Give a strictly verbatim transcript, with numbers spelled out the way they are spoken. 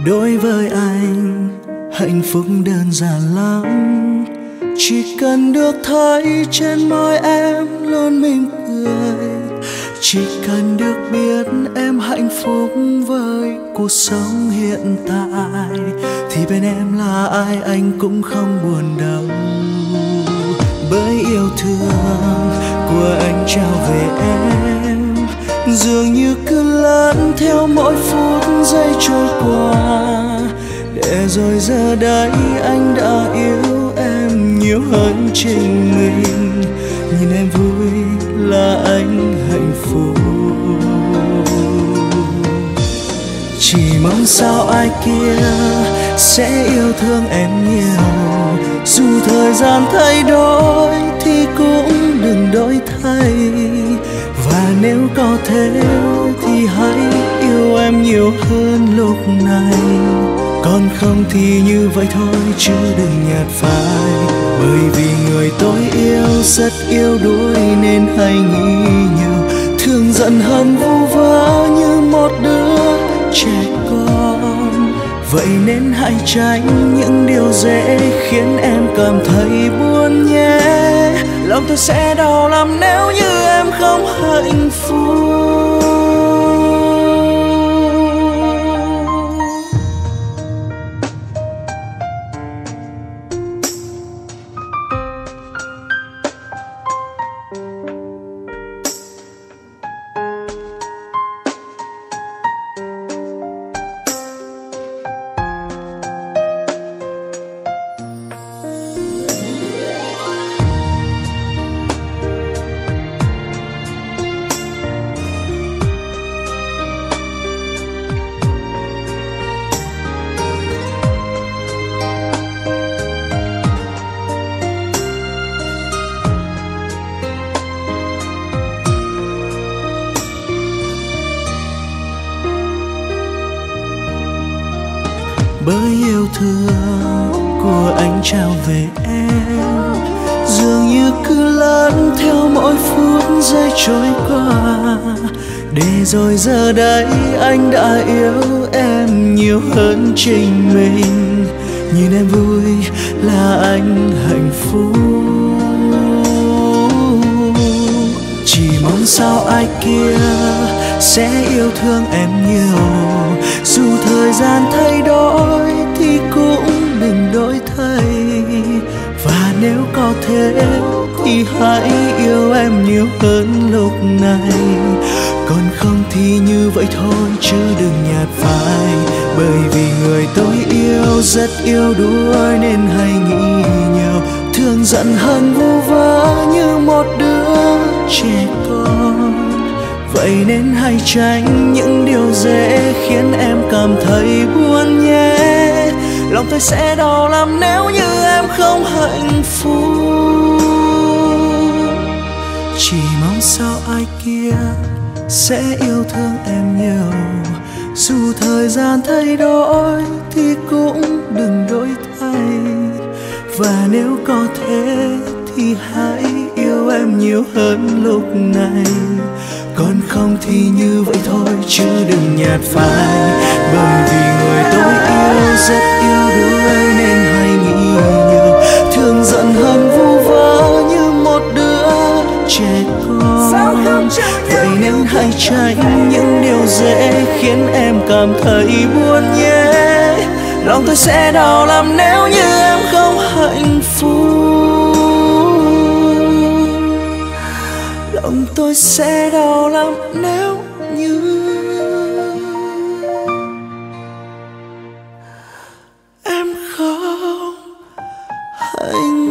Đối với anh, hạnh phúc đơn giản lắm, chỉ cần được thấy trên môi em luôn mỉm cười, chỉ cần được biết em hạnh phúc với cuộc sống hiện tại, thì bên em là ai anh cũng không buồn đâu. Bởi yêu thương của anh trao về em dường như cứ lớn theo mỗi phút giây trôi qua, để rồi giờ đây anh đã yêu em nhiều hơn chính mình. Nhìn em vui là anh hạnh phúc, chỉ mong sao ai kia sẽ yêu thương em nhiều, dù thời gian thay đổi thì cũng đừng đổi thay. Và nếu có thể thì hãy yêu em nhiều hơn lúc này, còn không thì như vậy thôi chứ đừng nhạt phai. Bởi vì người tôi yêu rất yêu đuối nên hay nghĩ nhiều, thương giận hơn vu vơ như một đứa trẻ con. Vậy nên hãy tránh những điều dễ khiến em cảm thấy buồn nhé. Lòng tôi sẽ đau lắm nếu như em không hạnh phúc. Bởi yêu thương của anh trao về em dường như cứ lớn theo mỗi phút giây trôi qua, để rồi giờ đây anh đã yêu em nhiều hơn chính mình. Nhìn em vui là anh hạnh phúc, chỉ mong sao ai kia sẽ yêu thương em nhiều, dù thời gian thay đổi thì cũng đừng đổi thay. Và nếu có thể thì hãy yêu em nhiều hơn lúc này, còn không thì như vậy thôi chứ đừng nhạt phai. Bởi vì người tôi yêu rất yêu đuối nên hay nghĩ nhiều, thương giận hơn vu vơ như một đứa trẻ con. Vậy nên hãy tránh những điều dễ khiến em cảm thấy buồn nhé. Lòng tôi sẽ đau lắm nếu như em không hạnh phúc, chỉ mong sao ai kia sẽ yêu thương em nhiều, dù thời gian thay đổi thì cũng đừng đổi thay. Và nếu có thể thì hãy yêu em nhiều hơn lúc này, còn không thì như vậy thôi chứ đừng nhạt phai. Bởi vì người tôi yêu rất yêu đuối nên hay nghĩ nhiều, thương giận hơn vu vơ như một đứa trẻ con. Vậy nên hãy tránh những điều dễ khiến em cảm thấy buồn nhé. Lòng tôi sẽ đau lắm nếu như em không hạnh phúc, lòng tôi sẽ đau lắm nếu như em không hạnh